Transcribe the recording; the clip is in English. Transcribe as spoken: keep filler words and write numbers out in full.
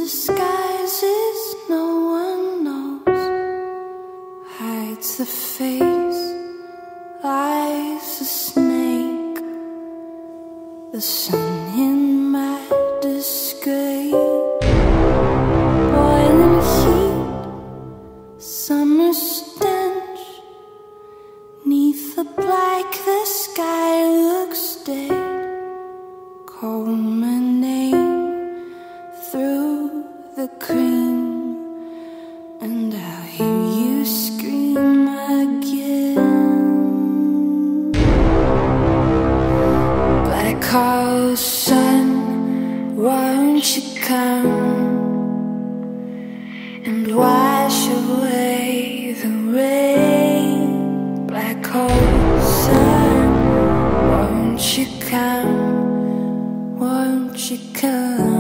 disguises no one knows, hides the face, lies a snake. The sun in my disgrace, boiling heat, summer stench. Neath the black, the sky looks dead. Call my name through the cream, and I'll hear you scream again. Black hole sun, won't you come and wash away the rain? Black hole sun, won't you come, won't you come?